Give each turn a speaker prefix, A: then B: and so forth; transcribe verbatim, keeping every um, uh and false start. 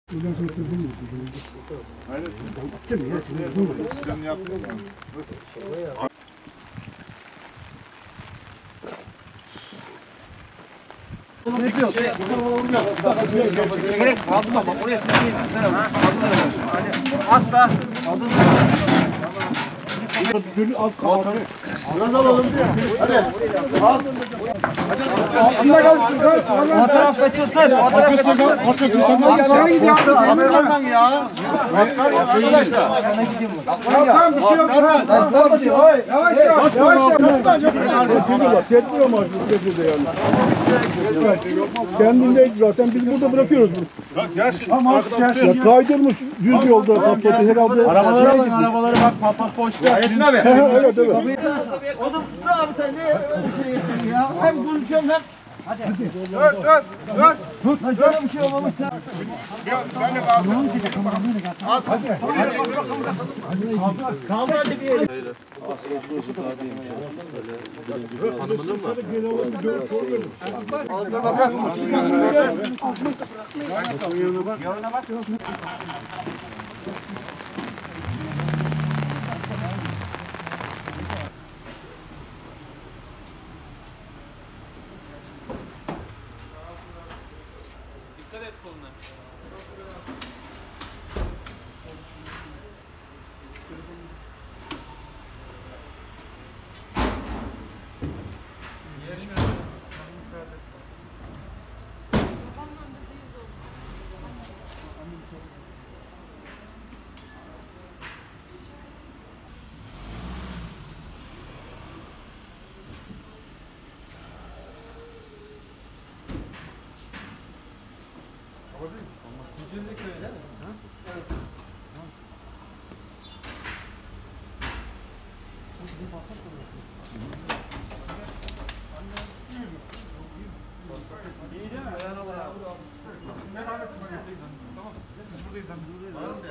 A: Buradan sonra tırdım mı?
B: Aynen.
A: Yaptım ya.
B: Silahını yaptım.
A: Ne yapıyorsun?
C: Gerek kaldı bak oraya sıkayım. Asla.
A: Az kaldı. Biraz alalım diye. Hadi. Al. Altında kalsın.
C: O taraf kaçılsın. O taraf kaçılsın.
A: Arkaya gidiyor. Kameraman ya. Arkadaşlar. Tamam bir şey yok. Tamam diyor. Yavaş yavaş. Yavaş yavaş. Setmiyor mu artık setmede yani? Kendindeyiz zaten. Biz burada bırakıyoruz bunu. Tamam. Ya kaydırmış yüz yolda patleti herhalde.
B: Arabalara bak, arabalara bak, papak boşta.
C: Etme abi.
A: Evet evet.
C: O da susu abi sen ne öyle şey ya? Hem konuşuyorum hem. Hadi.
B: Dur, dur, dur.
C: Lan böyle bir şey olmamışsa.
B: Ben de kalsın.
C: Kaldı hadi bir yere.
D: Dikkat et koluna. Gücünde köyde mi? Evet. İyi değil mi? Tamam. Biz buradayız. Biz buradayız.